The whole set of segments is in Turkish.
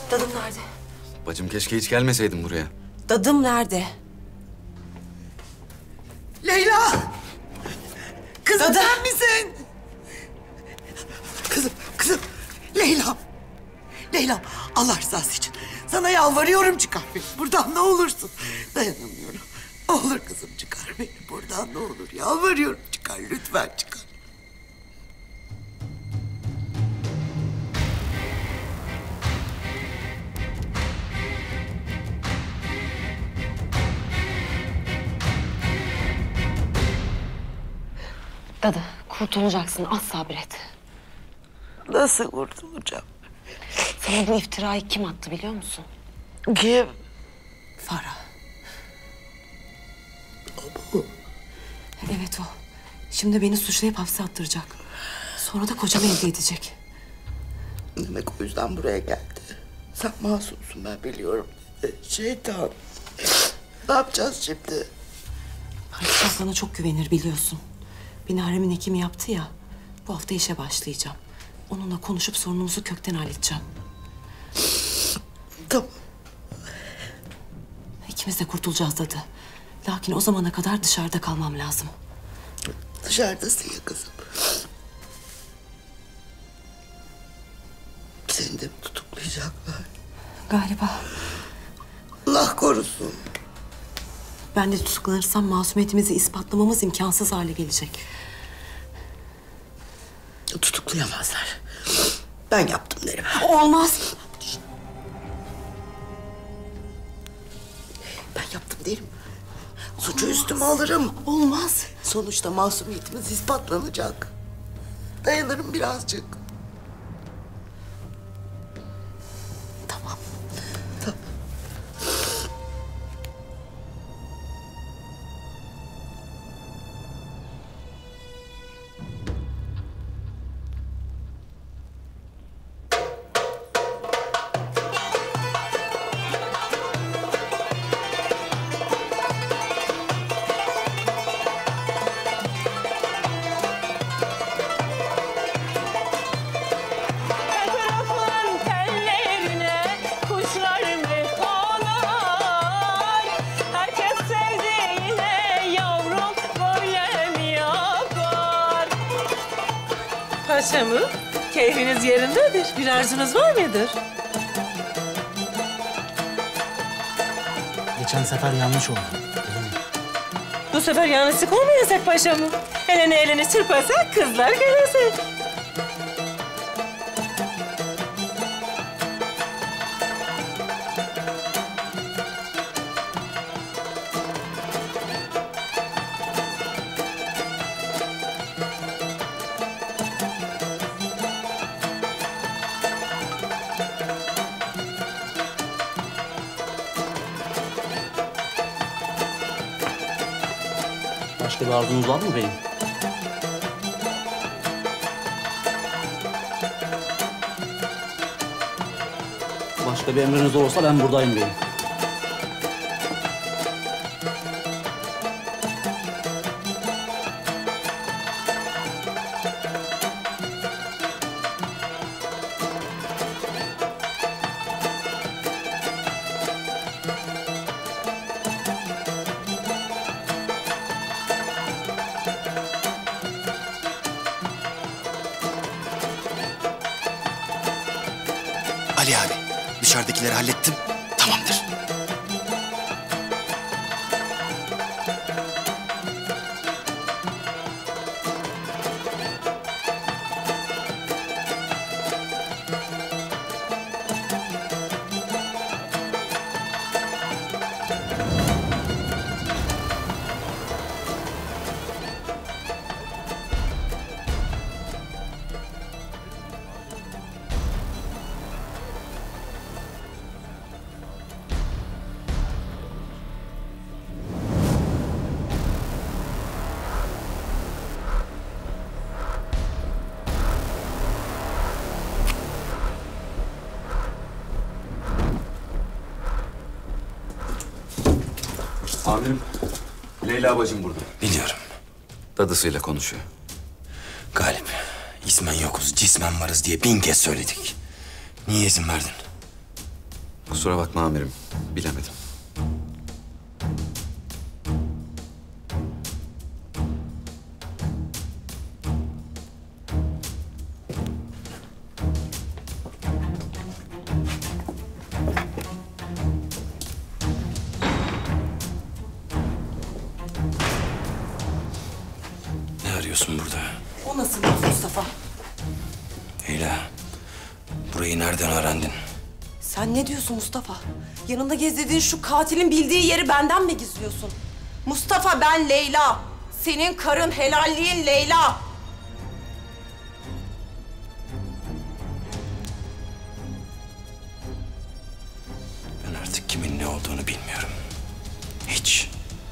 Dadım nerede? Bacım keşke hiç gelmeseydin buraya. Dadım nerede? Leyla! Kızım Dadı! sen misin? Kızım. Leyla! Leyla, Allah rızası için sana yalvarıyorum, çıkar beni buradan ne olursun. Dayanamıyorum. Olur kızım, çıkar beni buradan ne olur. Yalvarıyorum, çıkar lütfen, çıkar. Dadı, kurtulacaksın. Az sabret. Nasıl kurtulacağım? Sana bu iftirayı kim attı biliyor musun? Kim? Farah. Evet o. Şimdi beni suçlayıp hapse attıracak. Sonra da kocamı elde edecek. Demek o yüzden buraya geldi. Sen masumsun, ben biliyorum. Şeytan. Ne yapacağız şimdi? Padişah bana çok güvenir biliyorsun. Beni haremin hekimi yaptı ya. Bu hafta işe başlayacağım. Onunla konuşup sorunumuzu kökten halledeceğim. Tamam. İkimiz de kurtulacağız Dadı. Lakin o zamana kadar dışarıda kalmam lazım. Dışarıdasın ya kızım. Seni de mi tutuklayacaklar? Galiba. Allah korusun. Ben de tutuklanırsam masumiyetimizi ispatlamamız imkansız hale gelecek. Tutuklayamazlar. Ben yaptım derim. Olmaz. Ben yaptım derim. Suçu üstüme alırım. Olmaz. Sonuçta masumiyetimiz ispatlanacak. Dayanırım birazcık. Tamam. Tamam. Etrafın tellerine kuşlar mı konar? Herkes sevdiğine yavrum böyle mi yapar? Paşamım, keyfiniz yerindedir. Bir arzunuz var mıdır? Geçen sefer yanlış oldu. Bu sefer yanlışlık olmayacak paşamım. Elini çırparsak kızlar gelecek. Başka bir arzunuz var mı beyim? Başka bir emriniz olursa ben buradayım beyim. Ali abi, dışarıdakileri hallettim. Tamamdır. Amirim, Leyla bacım burada. Biliyorum. Dadısıyla konuşuyor. Galip, ismen yokuz, cismen varız diye 1000 kez söyledik. Niye izin verdin? Kusura bakma amirim. Bilemedim. Ne arıyorsun burada? O nasıl laf Mustafa? Leyla, burayı nereden öğrendin? Sen ne diyorsun Mustafa? Yanında gezdirdiğin şu katilin bildiği yeri benden mi gizliyorsun? Mustafa, ben Leyla. Senin karın, helalliğin Leyla. Ben artık kimin ne olduğunu bilmiyorum. Hiç.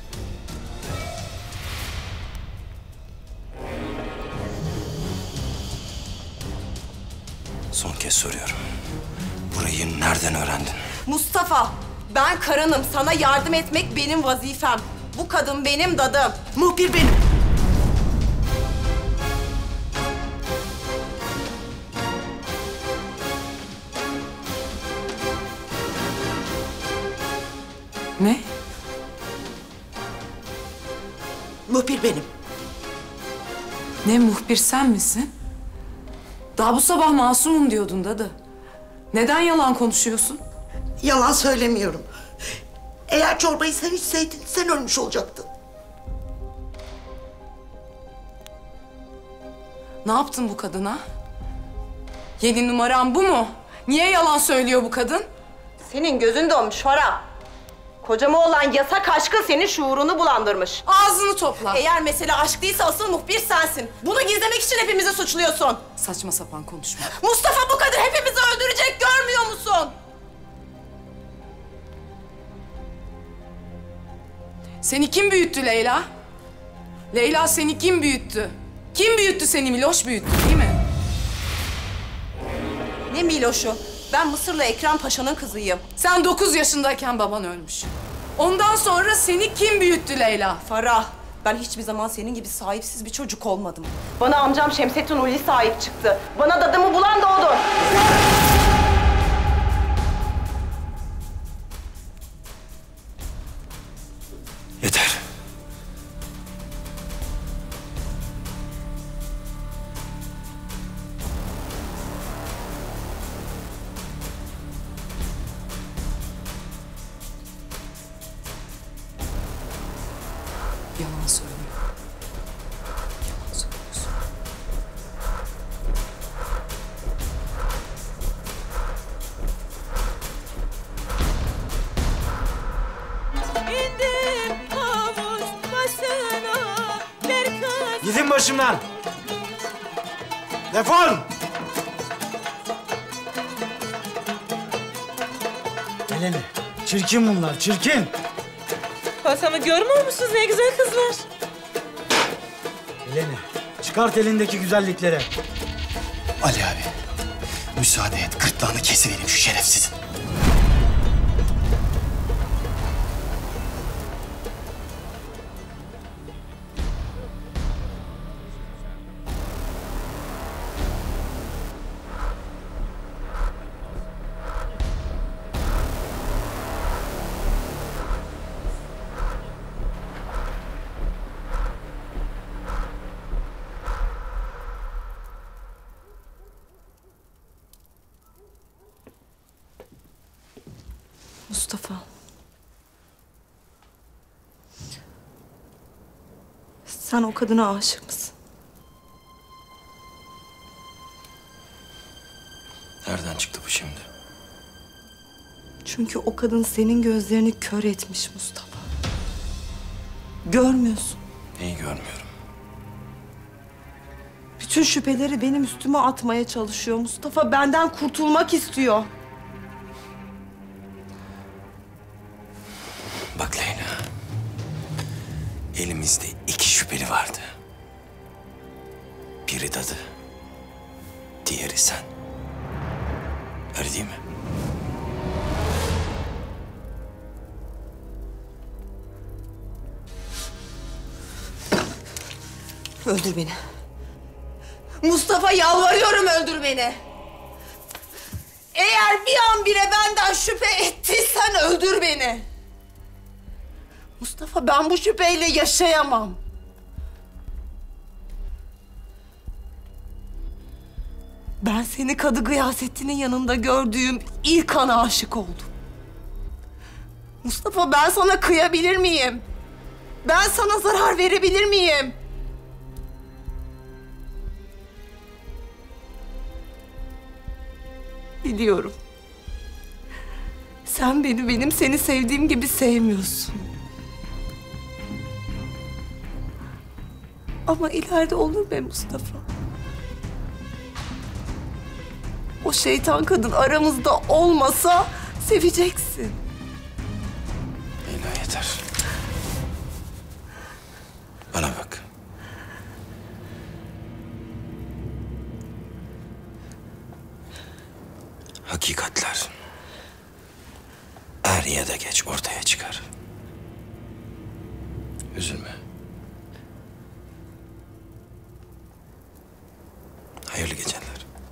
Son kez soruyorum. Burayı nereden öğrendin? Mustafa, ben karınım. Sana yardım etmek benim vazifem. Bu kadın benim dadım. Muhbir benim. Ne? Muhbir benim. Ne muhbir sen misin? Daha bu sabah masumum diyordun dadı. Neden yalan konuşuyorsun? Yalan söylemiyorum. Eğer çorbayı sen içseydin sen ölmüş olacaktın. Ne yaptın bu kadına? Yeni numaran bu mu? Niye yalan söylüyor bu kadın? Senin gözün dönmüş Farah. Kocama olan yasak aşkın senin şuurunu bulandırmış. Ağzını topla. Eğer mesele aşk değilse asıl muhbir sensin. Bunu gizlemek için hepimizi suçluyorsun. Saçma sapan konuşma. Mustafa, bu kadın hepimizi öldürecek, görmüyor musun? Seni kim büyüttü Leyla? Leyla seni kim büyüttü? Kim büyüttü seni? Miloş büyüttü değil mi? Ne Miloş'u? Ben Mısırlı Ekrem Paşa'nın kızıyım. Sen 9 yaşındayken baban ölmüş. Ondan sonra seni kim büyüttü Leyla? Farah, ben hiçbir zaman senin gibi sahipsiz bir çocuk olmadım. Bana amcam Şemsettin Uli sahip çıktı. Bana dadımı bulan da odur. Yeter. Yalan söylüyor. Yalan söylüyorsun. İndim havuz başına bir kız. Gidin başımdan. Defol. Eleni. Çirkin bunlar, çirkin. Pasamı görmüyor musunuz ne güzel kızlar? Eleni. Çıkart elindeki güzellikleri. Ali abi, müsaade et. Gırtlağını kesivereyim şu şerefsizin. Mustafa. Sen o kadına aşık mısın? Nereden çıktı bu şimdi? Çünkü o kadın senin gözlerini kör etmiş Mustafa. Görmüyorsun. Neyi görmüyorum? Bütün şüpheleri benim üstüme atmaya çalışıyor Mustafa. Benden kurtulmak istiyor. Bak Leyla, elimizde 2 şüpheli vardı. Biri dadı, diğeri sen. Öyle değil mi? Öldür beni. Mustafa, yalvarıyorum, öldür beni. Eğer bir an bile benden şüphe öldür beni. Mustafa, ben bu şüpheyle yaşayamam. Ben seni Kadı Gıyasettin'in yanında gördüğüm ilk ana aşık oldum. Mustafa, ben sana kıyabilir miyim? Ben sana zarar verebilir miyim? Biliyorum. Sen beni benim seni sevdiğim gibi sevmiyorsun. Ama ileride olur be Mustafa. O şeytan kadın aramızda olmasa seveceksin. Leyla yeter. Bana bak. Hakikatler er ya da geç ortaya çıkar. Üzülme. Hayırlı geceler.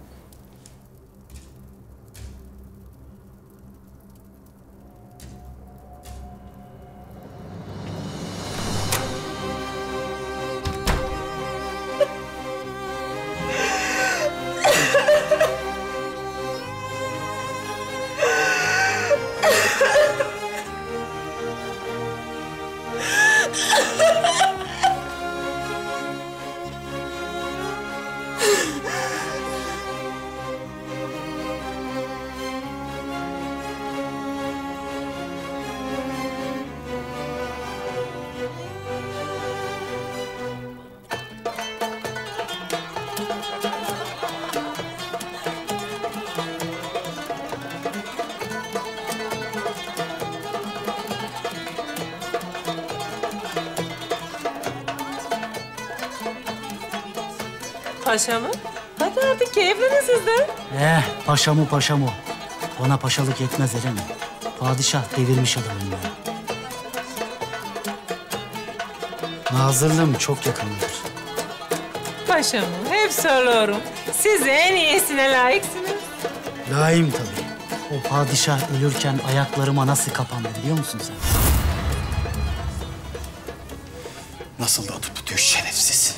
Paşa mı? Hadi artık keyiflenin siz de. Paşa mı? Bana paşalık yetmez Eleni. Padişah devirmiş adamım ya. Nazırlığım çok yakındır. Paşa mı? Hep soruyorum. Siz en iyisine layıksınız. Layığım tabii. O padişah ölürken ayaklarıma nasıl kapandı biliyor musun sen? Nasıl da atıp tutuyor şerefsiz.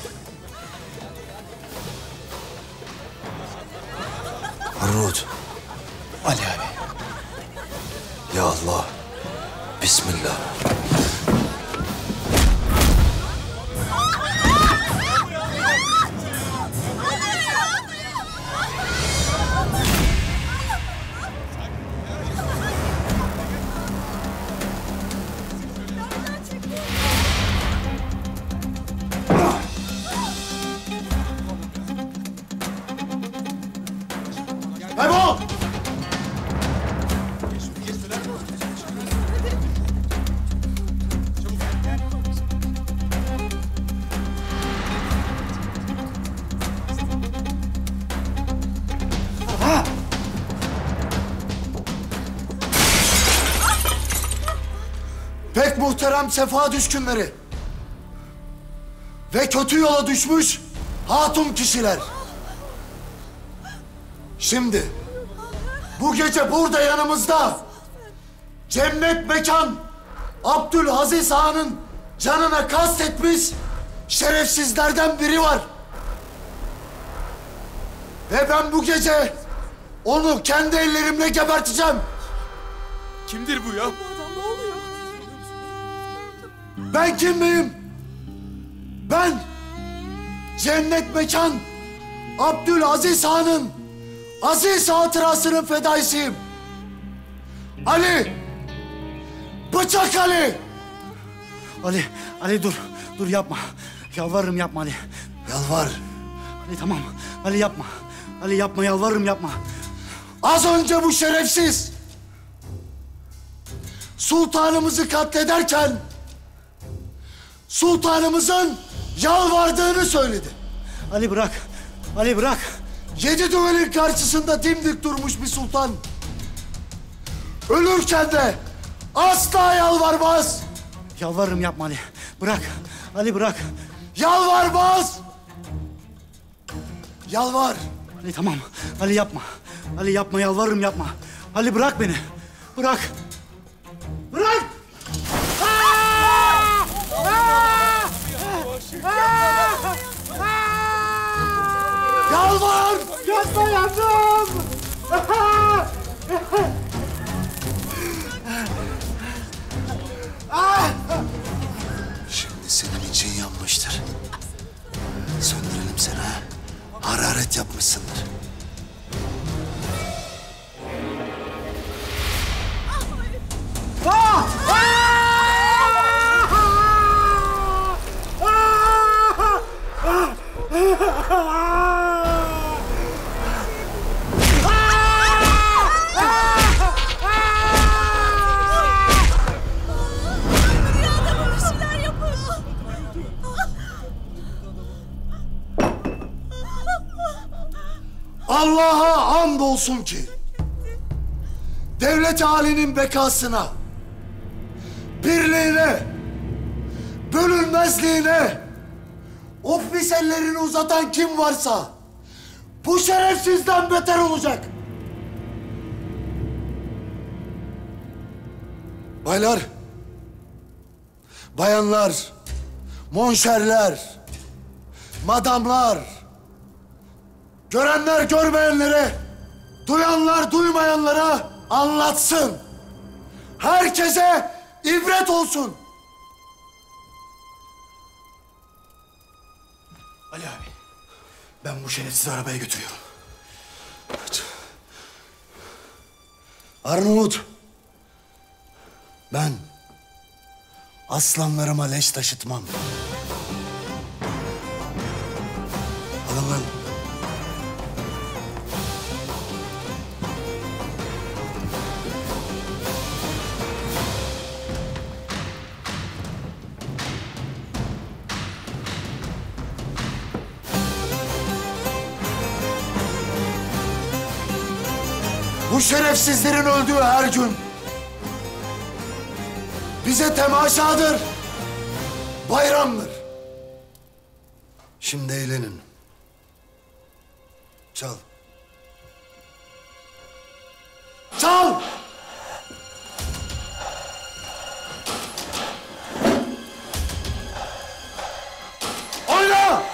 Arnavut. Ali abi. Ya Allah. Bismillah. Kaybol! Pek muhterem sefa düşkünleri ve kötü yola düşmüş hatun kişiler. Şimdi bu gece burada yanımızda cennet mekan Abdülaziz Han'ın canına kastetmiş şerefsizlerden biri var. Ve ben bu gece onu kendi ellerimle geberteceğim. Kimdir bu ya? Ben kim miyim? Ben cennet mekan Abdülaziz Han'ın aziz hatırasının fedaisiyim. Ali! Bıçak Ali! Ali dur yapma. Yalvarırım yapma Ali. Yalvar. Ali tamam. Ali yapma. Ali yapma yalvarırım yapma. Az önce bu şerefsiz sultanımızı katlederken sultanımızın yalvardığını söyledi. Ali bırak. Ali bırak. 7 düvelin karşısında dimdik durmuş bir sultan ölürken de asla yalvarmaz. Yalvarırım yapma Ali. Bırak. Ali bırak. Yalvarmaz. Yalvar. Ali tamam. Ali yapma. Ali yapma yalvarırım yapma. Ali bırak beni. Bırak. Yalvar! Yapma yandım! Şimdi senin için yanmıştır. Söndürelim seni ha. Hararet yapmışsındır. Allah'a andolsun ki devlet halinin bekasına, birliğine, bölünmezliğine o pis ellerini uzatan kim varsa bu şerefsizden beter olacak. Baylar, bayanlar, monşerler, madamlar, görenler görmeyenlere, duyanlar duymayanlara anlatsın. Herkese ibret olsun. Ali abi, ben bu şerefsizi arabaya götürüyorum. Arnavut, ben aslanlarıma leş taşıtmam. Alın lan. Bu şerefsizlerin öldüğü her gün bize temaşadır, bayramdır. Şimdi eğlenin. Çal. Çal! Oyna!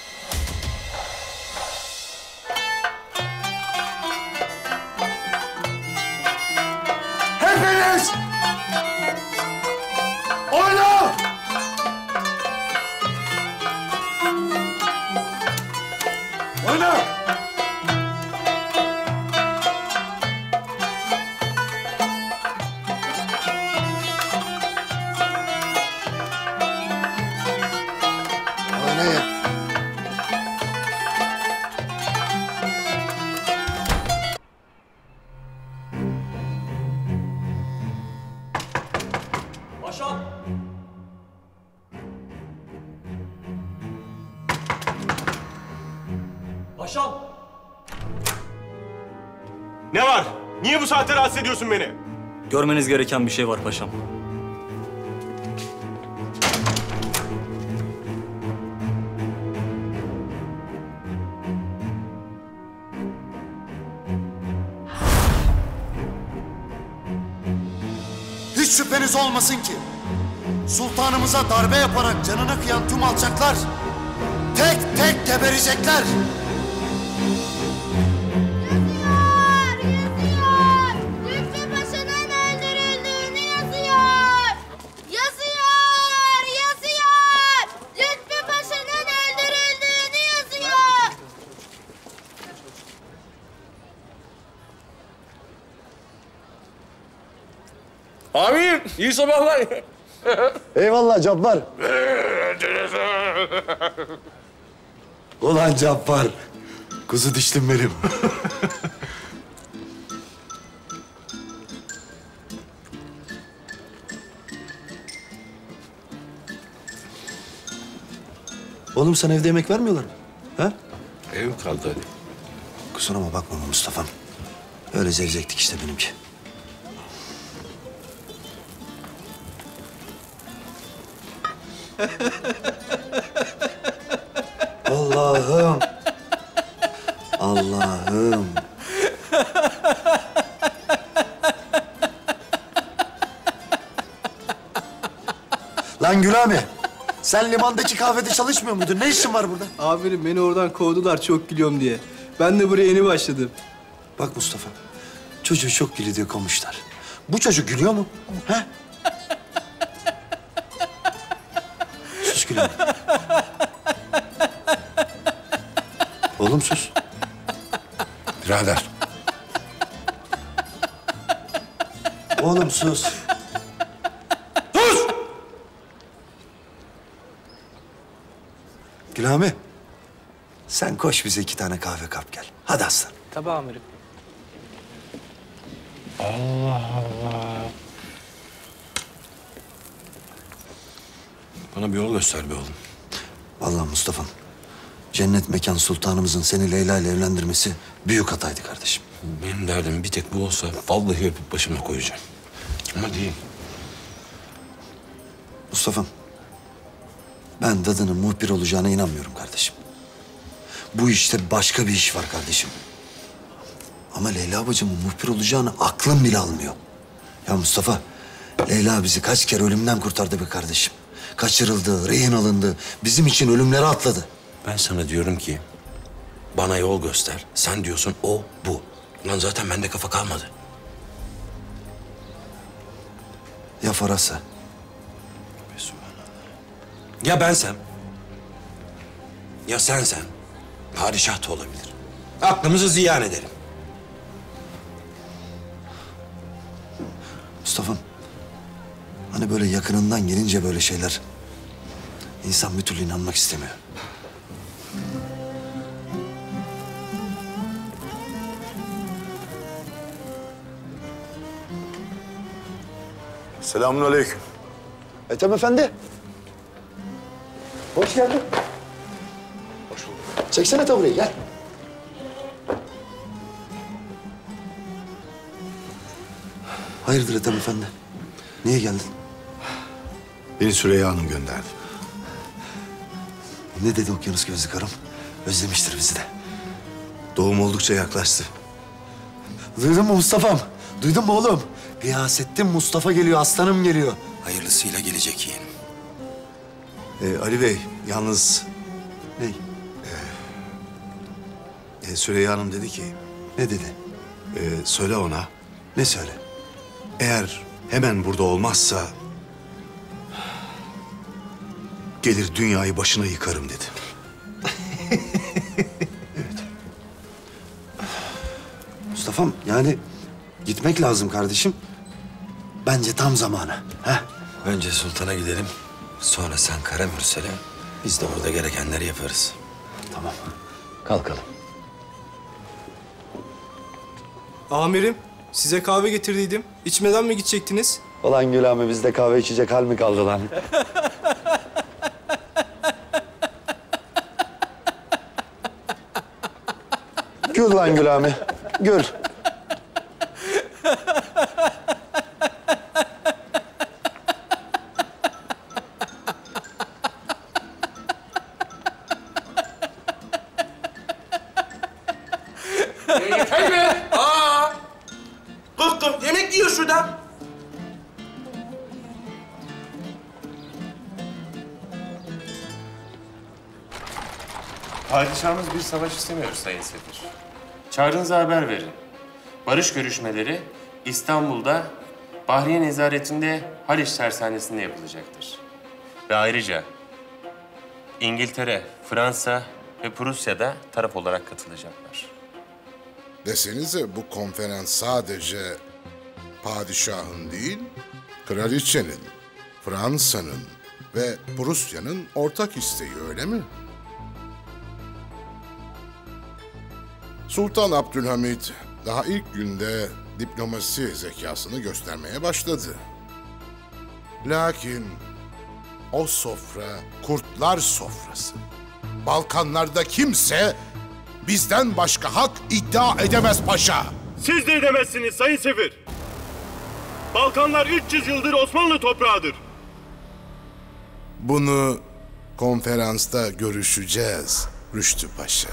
Hepiniz! Oyna! Oyna! Oynayın. Paşam! Paşam! Ne var? Niye bu saatte rahatsız ediyorsun beni? Görmeniz gereken bir şey var paşam. Hiç şüpheniz olmasın ki sultanımıza darbe yaparak canına kıyan tüm alçaklar tek tek geberecekler. Lütfü Paşa'nın öldürüldüğünü yazıyor. Yazıyor, yazıyor. Lütfü Paşa'nın öldürüldüğünü yazıyor. Amirim, iyi sabahlar. Eyvallah Cabbar. Ulan Cabbar, kuzu dişlim benim. Oğlum sana evde yemek vermiyorlar mı? Ha? Ev kaldı hadi. Kusuruma bakma Mustafa'm. Öyle zevzektik işte benimki. Allah'ım. Allah'ım. Lan Gülami, Sen limandaki kahvede çalışmıyor muydun? Ne işin var burada? Amirim beni oradan kovdular çok gülüyorum diye. Ben de buraya yeni başladım. Bak Mustafa, çocuğu çok gülüyor diye kovmuşlar. Bu çocuk gülüyor mu? He? Sus gülüyor. Oğlum sus. Birader. Oğlum sus. Sus! Gülami, sen koş bize 2 tane kahve kap gel. Hadi aslan. Tabii amirim. Allah Allah. Bana bir yol göster be oğlum. Vallahi Mustafa'm, cennet mekan sultanımızın seni Leyla ile evlendirmesi büyük hataydı kardeşim. Benim derdim bir tek bu olsa vallahi öpüp başıma koyacağım. Ama değil. Mustafa'm, ben dadının muhbir olacağına inanmıyorum kardeşim. Bu işte başka bir iş var kardeşim. Ama Leyla bacımın muhbir olacağını aklım bile almıyor. Ya Mustafa, Leyla bizi kaç kere ölümden kurtardı be kardeşim. Kaçırıldı, rehin alındı. Bizim için ölümleri atladı. Ben sana diyorum ki bana yol göster. Sen diyorsun o, bu. Lan zaten bende kafa kalmadı. Ya Faras'a? Ya bensem? Ya sensen? Padişah da olabilir. Aklımızı ziyan ederim. Mustafa'm, hani böyle yakınından gelince böyle şeyler... ...insan bir türlü inanmak istemiyor. Selamünaleyküm. Ethem Efendi. Hoş geldin. Hoş bulduk. Çeksene tabureyi, gel. Hayırdır Ethem Efendi? Niye geldin? Beni Süreyya Hanım gönderdi. Ne dedi okyanus gözlü karım? Özlemiştir bizi de. Doğum oldukça yaklaştı. Duydun mu Mustafa'm? Duydun mu oğlum? Gıyasettin Mustafa geliyor, aslanım geliyor. Hayırlısıyla gelecek yeğenim. Ali Bey, yalnız Ney? Süreyya Hanım dedi ki... Ne dedi? Söyle ona, Ne söyle? eğer hemen burada olmazsa... ...gelir dünyayı başına yıkarım dedi. Mustafa'm yani gitmek lazım kardeşim. Bence tam zamanı. Heh. Önce sultana gidelim. Sonra sen Karamürsel'e. Biz de orada gerekenleri yaparız. Tamam. Kalkalım. Amirim size kahve getirdiydim. İçmeden mi gidecektiniz? Ulan Gülami, bizde kahve içecek hal mi kaldı lan? Gül lan Gülami, gül. Yeter mi? Aa! Kalk yemek yiyor şurada. Padişahımız bir savaş istemiyor Sayın Sefir. Çağrınıza haber verin. Barış görüşmeleri İstanbul'da Bahriye Nezaretinde Haliç Tersanesi'nde yapılacaktır. Ve ayrıca İngiltere, Fransa ve Prusya'da taraf olarak katılacaklar. Desenize bu konferans sadece padişahın değil, kraliçenin, Fransa'nın ve Prusya'nın ortak isteği, öyle mi? Sultan Abdülhamit daha ilk günde diplomasi zekasını göstermeye başladı. Lakin o sofra kurtlar sofrası. Balkanlarda kimse bizden başka hak iddia edemez paşa. Siz de edemezsiniz Sayın Sefir. Balkanlar 300 yıldır Osmanlı toprağıdır. Bunu konferansta görüşeceğiz Rüştü Paşa.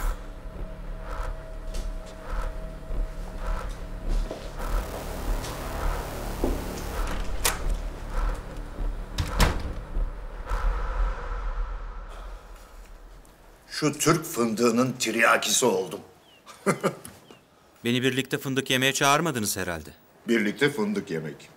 şu Türk fındığının tiryakisi oldum. Beni birlikte fındık yemeye çağırmadınız herhalde. Birlikte fındık yemek.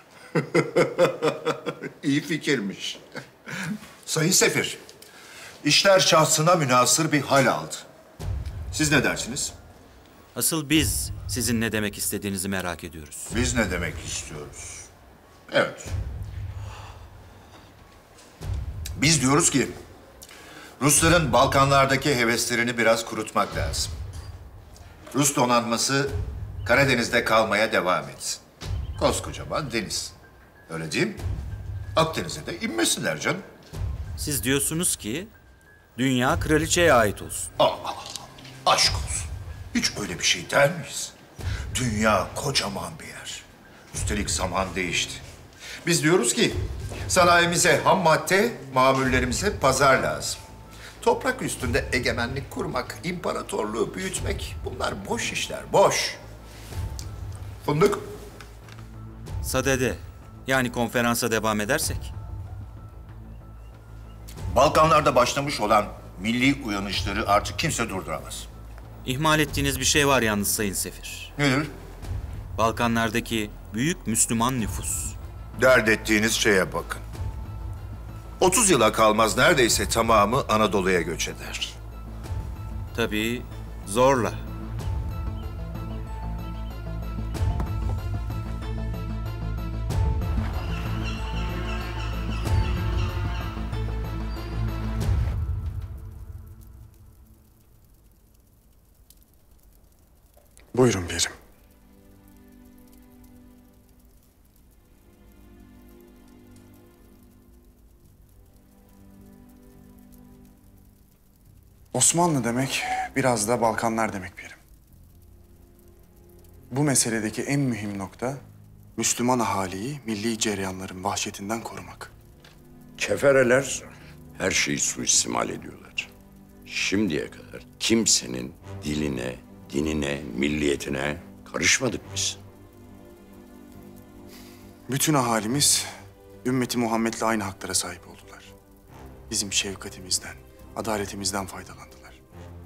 İyi fikirmiş. Sayın Sefir, işler şahsına münhasır bir hal aldı. Siz ne dersiniz? Asıl biz sizin ne demek istediğinizi merak ediyoruz. Biz ne demek istiyoruz? Evet. Biz diyoruz ki Rusların Balkanlardaki heveslerini biraz kurutmak lazım. Rus donanması Karadeniz'de kalmaya devam etsin. Koskocaman deniz. Öyle değil mi? Akdeniz'e de inmesinler canım. Siz diyorsunuz ki dünya kraliçeye ait olsun. Aşk olsun. Hiç öyle bir şey der miyiz? Dünya kocaman bir yer. Üstelik zaman değişti. Biz diyoruz ki sanayimize ham madde, mamullerimize pazar lazım. Toprak üstünde egemenlik kurmak, imparatorluğu büyütmek bunlar boş işler, boş. Fındık? Sadede, yani konferansa devam edersek. Balkanlarda başlamış olan milli uyanışları artık kimse durduramaz. İhmal ettiğiniz bir şey var yalnız Sayın Sefir. Nedir? Balkanlardaki büyük Müslüman nüfus. Dert ettiğiniz şeye bakın. 30 yıla kalmaz neredeyse tamamı Anadolu'ya göç eder. Tabii zorla. Buyurun Pirim. Osmanlı demek biraz da Balkanlar demek Pirim. Bu meseledeki en mühim nokta Müslüman ahaliyi milli cereyanların vahşetinden korumak. Kefereler her şeyi suistimal ediyorlar. Şimdiye kadar kimsenin diline, dinine, milliyetine karışmadık biz. Bütün ahalimiz ümmeti Muhammed'le aynı haklara sahip oldular. Bizim şefkatimizden, adaletimizden faydalandılar.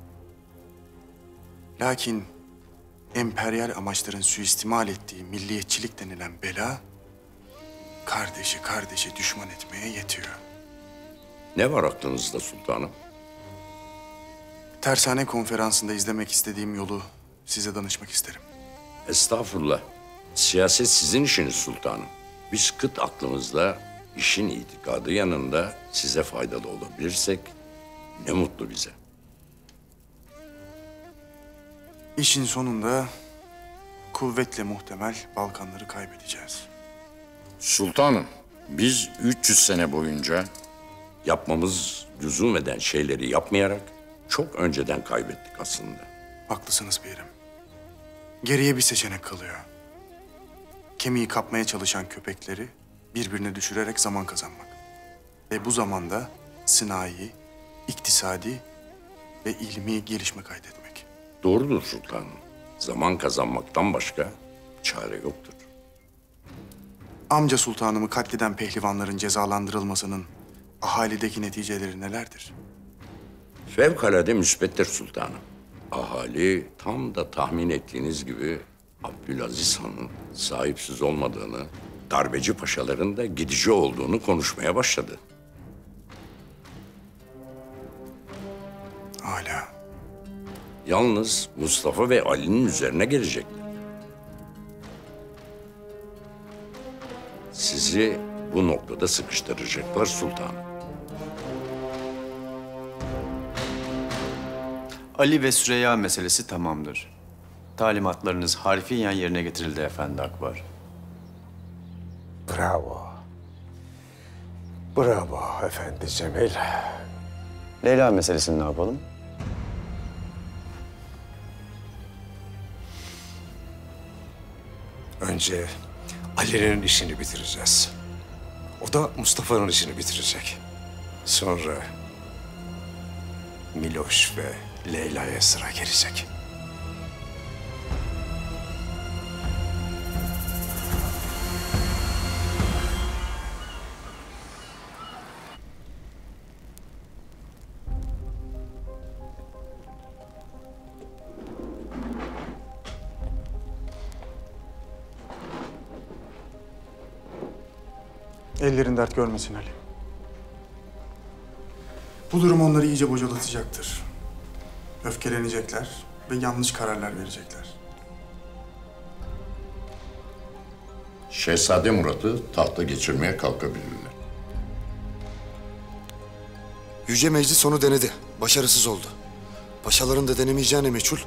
Lakin emperyal amaçların suistimal ettiği milliyetçilik denilen bela kardeşi düşman etmeye yetiyor. Ne var aklınızda sultanım? Tersane konferansında izlemek istediğim yolu size danışmak isterim. Estağfurullah. Siyaset sizin işiniz sultanım. Biz kıt aklımızla işin itikadı yanında size faydalı olabilirsek ne mutlu bize. İşin sonunda kuvvetle muhtemel Balkanları kaybedeceğiz. Sultanım, biz 300 sene boyunca yapmamız lüzum eden şeyleri yapmayarak çok önceden kaybettik aslında. Haklısınız Pirim. Geriye bir seçenek kalıyor. Kemiği kapmaya çalışan köpekleri birbirine düşürerek zaman kazanmak. Ve bu zamanda sınai, iktisadi ve ilmi gelişme kaydetmek. Doğrudur sultanım. Zaman kazanmaktan başka çare yoktur. Amca sultanımı katleden pehlivanların cezalandırılmasının ahalideki neticeleri nelerdir? Fevkalade müsbettir sultanım. Ahali tam da tahmin ettiğiniz gibi Abdülaziz Han'ın sahipsiz olmadığını, darbeci paşaların da gidici olduğunu konuşmaya başladı. Hala. Yalnız Mustafa ve Ali'nin üzerine gelecekler. Sizi bu noktada sıkıştıracaklar sultanım. Ali ve Süreyya meselesi tamamdır. Talimatlarınız harfiyen yerine getirildi Efendi Akbar. Bravo. Bravo Efendi Cemil. Leyla meselesini ne yapalım? Önce Ali'nin işini bitireceğiz. O da Mustafa'nın işini bitirecek. Sonra Miloş ve Leyla'ya sıra gelecek. Ellerin dert görmesin Ali. Bu durum onları iyice bocalatacaktır. Öfkelenecekler ve yanlış kararlar verecekler. Şehzade Murat'ı tahta geçirmeye kalkabilirler. Yüce Meclis onu denedi. Başarısız oldu. Paşaların da denemeyeceğine meçhul.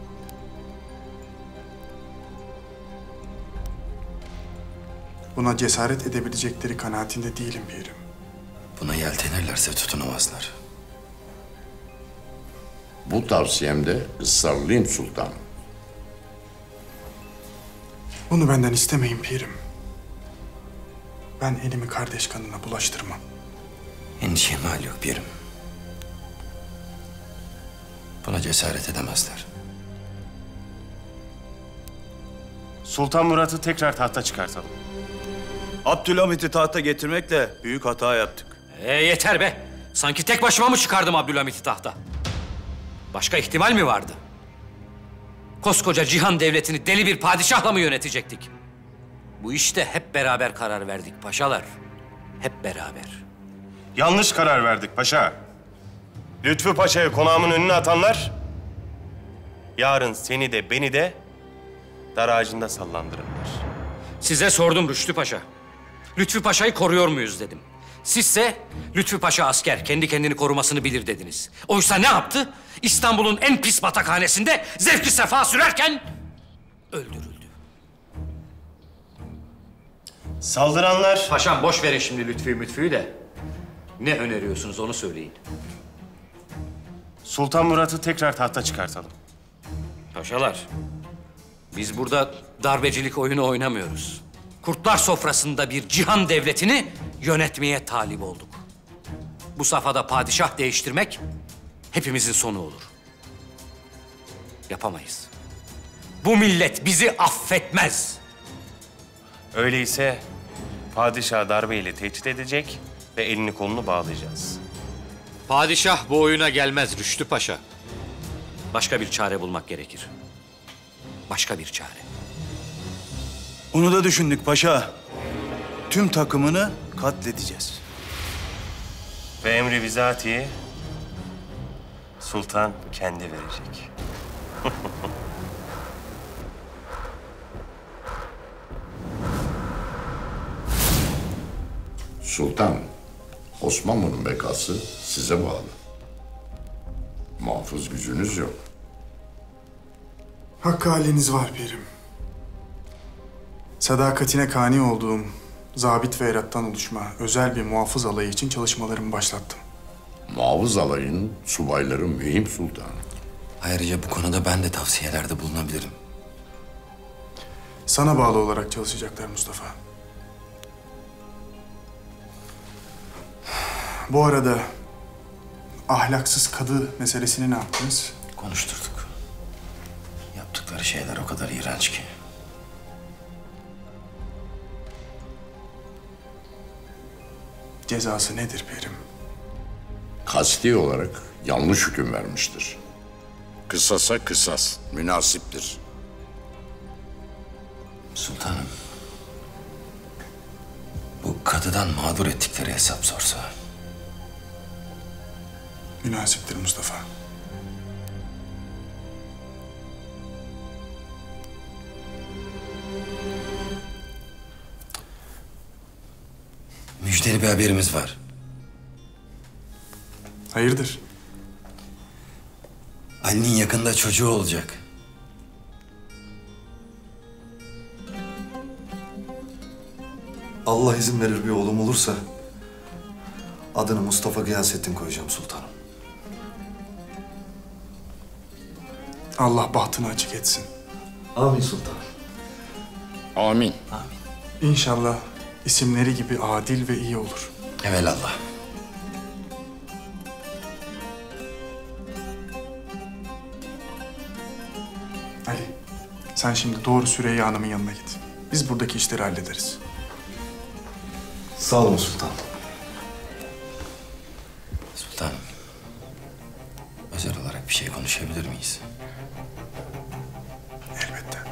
Buna cesaret edebilecekleri kanaatinde değilim Pirim. Buna yeltenirlerse tutunamazlar. Bu tavsiyemde ısrarlıyım sultanım. Bunu benden istemeyin Pirim. Ben elimi kardeş kanına bulaştırmam. Endişeye mal yok Pirim. Buna cesaret edemezler. Sultan Murat'ı tekrar tahta çıkartalım. Abdülhamit'i tahta getirmekle büyük hata yaptık. Yeter be! Sanki tek başıma mı çıkardım Abdülhamit'i tahta? Başka ihtimal mi vardı? Koskoca cihan devletini deli bir padişahla mı yönetecektik? Bu işte hep beraber karar verdik paşalar. Hep beraber. Yanlış karar verdik paşa. Lütfü Paşa'yı konağımın önüne atanlar... yarın seni de beni de dar ağacında sallandırırlar. Size sordum Rüştü Paşa. Lütfü Paşa'yı koruyor muyuz dedim. Sizse Lütfü Paşa asker, kendi kendini korumasını bilir dediniz. Oysa ne yaptı? İstanbul'un en pis batakhanesinde zevk-i sefa sürerken öldürüldü. Saldıranlar... Paşam boş verin şimdi Lütfü'yü de. Ne öneriyorsunuz onu söyleyin. Sultan Murat'ı tekrar tahta çıkartalım. Paşalar, biz burada darbecilik oyunu oynamıyoruz. Kurtlar sofrasında bir cihan devletini yönetmeye talip olduk. Bu safhada padişah değiştirmek hepimizin sonu olur. Yapamayız. Bu millet bizi affetmez. Öyleyse padişah darbeyle tehdit edecek ve elini kolunu bağlayacağız. Padişah bu oyuna gelmez Rüştü Paşa. Başka bir çare bulmak gerekir. Başka bir çare. Onu da düşündük paşa. Tüm takımını katledeceğiz. Ve emri bizatihi sultan kendi verecek. Sultan, Osmanlı'nın bekası size bağlı. Muhafız gücünüz yok. Hakkı haliniz var Pirim. Sadakatine kani olduğum zabit ve erattan oluşma özel bir muhafız alayı için çalışmalarımı başlattım. Muhafız alayının subayları mühim sultanım. Ayrıca bu konuda ben de tavsiyelerde bulunabilirim. Sana bağlı olarak çalışacaklar Mustafa. Bu arada ahlaksız kadı meselesini ne yaptınız? Konuşturduk. Yaptıkları şeyler o kadar iğrenç ki. Cezası nedir Pirim? Kasti olarak yanlış hüküm vermiştir. Kısasa kısas, münasiptir. Sultanım, bu kadıdan mağdur ettikleri hesap sorsa. Münasiptir Mustafa. Müjdeli bir haberimiz var. Hayırdır? Ali'nin yakında çocuğu olacak. Allah izin verir bir oğlum olursa adını Mustafa Gıyasettin koyacağım sultanım. Allah bahtını açık etsin. Amin sultanım. Amin. İnşallah isimleri gibi adil ve iyi olur. Evelallah. Ali, sen şimdi doğru Süreyya Hanım'ın yanına git. Biz buradaki işleri hallederiz. Sağ olun sultanım. Sultanım, özel olarak bir şey konuşabilir miyiz? Elbette.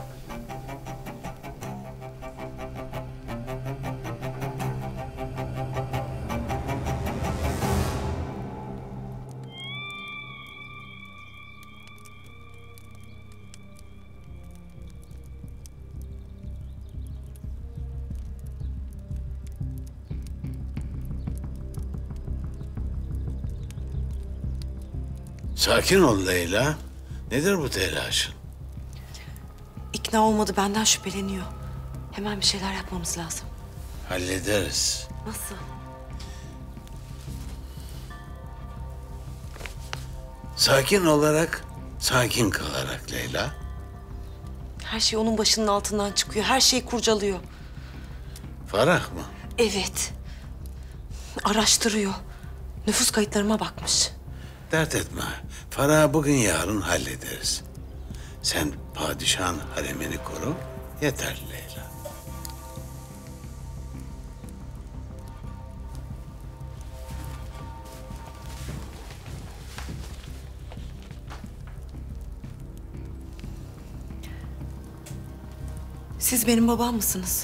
Sakin ol Leyla. Nedir bu telaşın? İkna olmadı, benden şüpheleniyor. Hemen bir şeyler yapmamız lazım. Hallederiz. Nasıl? Sakin olarak, sakin kalarak Leyla. Her şey onun başının altından çıkıyor. Her şeyi kurcalıyor. Farah mı? Evet. Araştırıyor. Nüfus kayıtlarıma bakmış. Dert etme. Farah'ı bugün yarın hallederiz. Sen padişahın haremini koru. Yeter Leyla. Siz benim babam mısınız?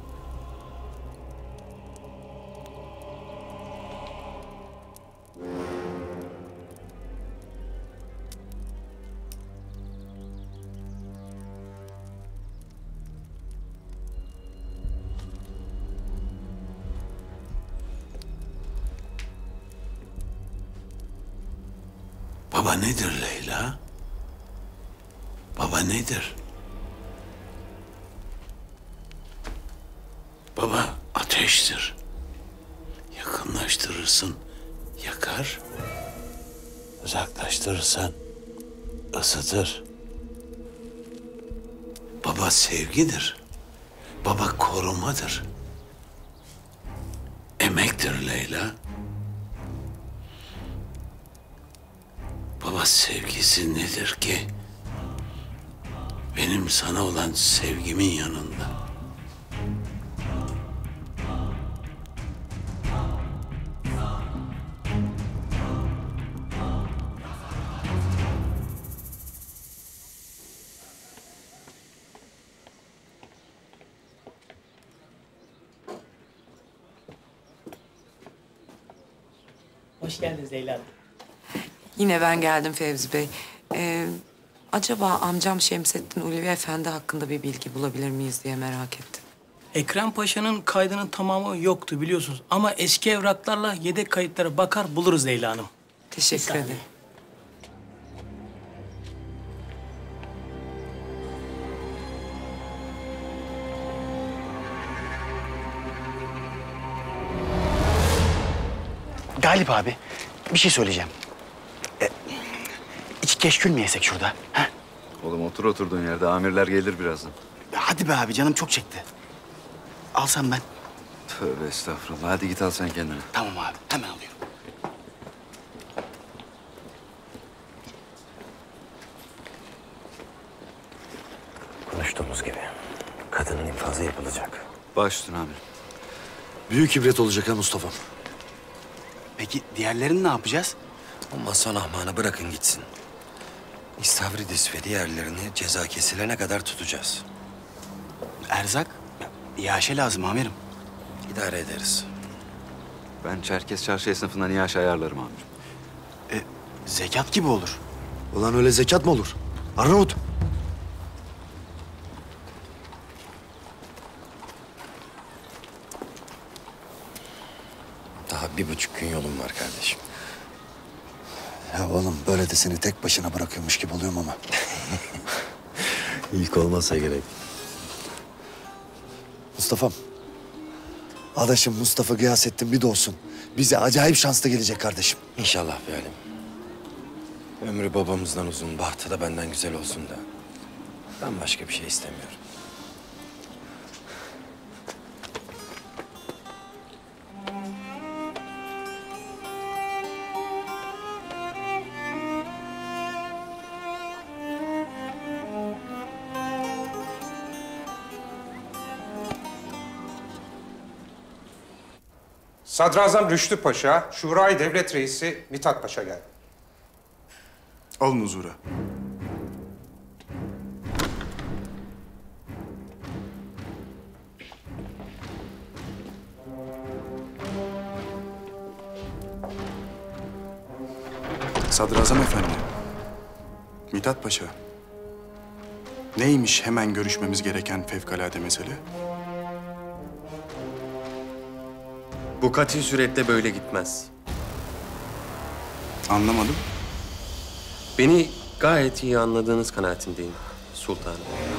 Baba nedir Leyla? Baba nedir? Baba ateştir. Yakınlaştırırsın, yakar. Uzaklaştırırsan ısıtır. Baba sevgidir. Baba korumadır. Emektir Leyla. Baba sevgisi nedir ki? Benim sana olan sevgimin yanında. Hoş geldiniz Leyla Hanım. Yine ben geldim Fevzi Bey. Acaba amcam Şemsettin Ulvi Efendi hakkında bir bilgi bulabilir miyiz diye merak ettim. Ekrem Paşa'nın kaydının tamamı yoktu biliyorsunuz. Ama eski evraklarla yedek kayıtlara bakar buluruz Leyla Hanım. Teşekkür ederim. Galip abi, bir şey söyleyeceğim. İki keşkül mü yesek şurada? Ha? Oğlum otur oturduğun yerde. Amirler gelir birazdan. Hadi be abi, canım çok çekti. Alsam ben. Tövbe estağfurullah. Hadi git al sen kendini. Tamam abi, hemen alıyorum. Konuştuğumuz gibi kadının infazı yapılacak. Baş üstüne amirim. Büyük ibret olacak ha Mustafa. Peki diğerlerini ne yapacağız? O Masan Ahman'ı bırakın gitsin. İstavridis ve diğerlerini ceza kesilene kadar tutacağız. Erzak, iaşe lazım amirim. İdare ederiz. Ben Çerkez Çarşı esnafından iaşe ayarlarım amirim. Zekat gibi olur. Ulan öyle zekat mı olur? Arnavut. Daha 1,5 gün yolum var kardeşim. Ya oğlum böyle de seni tek başına bırakıyormuş gibi oluyorum ama. İlk olmasa gerek. Mustafa'm. Adaşım Mustafa Gıyasettin bir doğsun. Bize acayip şanslı gelecek kardeşim. İnşallah be Halim. Ömrü babamızdan uzun, bahtı da benden güzel olsun da. Ben başka bir şey istemiyorum. Sadrazam Rüştü Paşa, Şurayı Devlet Reisi Mithat Paşa geldi. Alın huzura. Sadrazam Efendi. Mithat Paşa. Neymiş hemen görüşmemiz gereken fevkalade mesele? Bu katil suretle böyle gitmez. Anlamadım. Beni gayet iyi anladığınız kanaatindeyim sultanım.